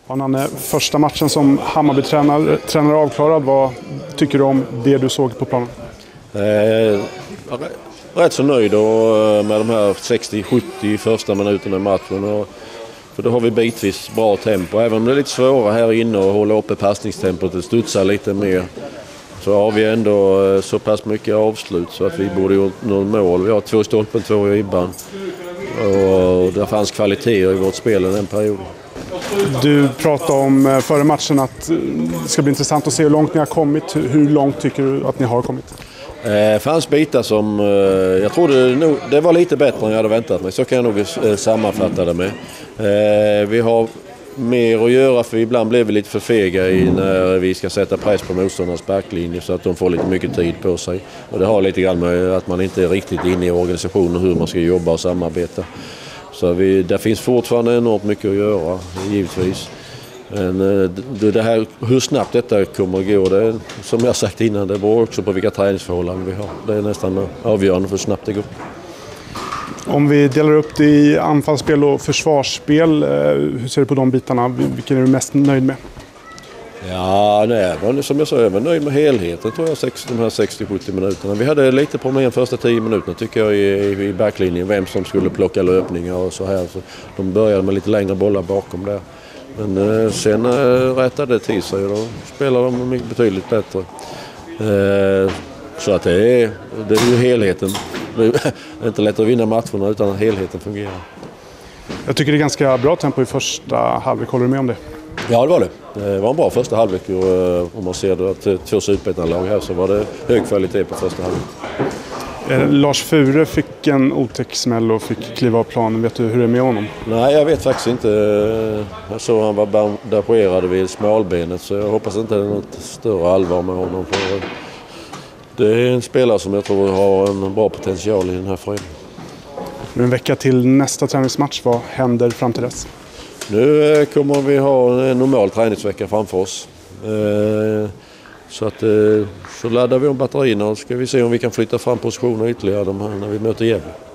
Ja, Nanne, första matchen som Hammarby-tränare avklarad, vad tycker du om det du såg på planen? Rätt så nöjd med de här 60-70 första minuterna i matchen. För då har vi bitvis bra tempo. Även om det är lite svårare här inne att hålla uppe passningstempot och studsa lite mer, så har vi ändå så pass mycket avslut så att vi borde gjort något mål. Vi har 2 stolpen, 2 i ribban. Och det fanns kvaliteter i vårt spel i den perioden. Du pratade om före matchen att det ska bli intressant att se hur långt ni har kommit. Hur långt tycker du att ni har kommit? Det fanns bitar som jag trodde nog, det var lite bättre än jag hade väntat mig. Så kan jag nog sammanfatta det med. Vi har mer att göra, för ibland blir vi lite för fega när vi ska sätta press på motståndarnas backlinje så att de får lite mycket tid på sig. Och det har lite grann med att man inte är riktigt inne i organisationen hur man ska jobba och samarbeta. Så där finns fortfarande enormt mycket att göra, givetvis. Men det här, hur snabbt detta kommer att gå, det, som jag sagt innan, det beror också på vilka träningsförhållanden vi har. Det är nästan avgörande för hur snabbt det går. Om vi delar upp det i anfallsspel och försvarsspel, hur ser du på de bitarna? Vilken är du mest nöjd med? Ja, nej, som jag sa, jag var nöjd med helheten tror jag, de här 60-70 minuterna. Vi hade lite problem första 10 minuterna tycker jag i backlinjen, vem som skulle plocka löpningar och så här. Så de började med lite längre bollar bakom där. Men sen rättade det till sig och då spelar de betydligt bättre. Så att det är ju helheten. Det är inte lätt att vinna matcherna utan att helheten fungerar. Jag tycker det är ganska bra tempo i första halvlek. Håller du med om det? Ja, det var det. Det var en bra första halvlek. Om man ser det att 2 superettanlag här så var det hög kvalitet på första halvlek. Lars Fure fick en otäck smäll och fick kliva av planen. Vet du hur det är med honom? Nej, jag vet faktiskt inte. Jag såg han var bandagerad vid smalbenet så jag hoppas inte det är något större allvar med honom. För det är en spelare som jag tror har en bra potential i den här föreningen. En vecka till nästa träningsmatch. Vad händer fram till dess? Nu kommer vi ha en normal träningsvecka framför oss. Så att så laddar vi om batterierna och ska vi se om vi kan flytta fram positioner ytterligare när vi möter Gävle.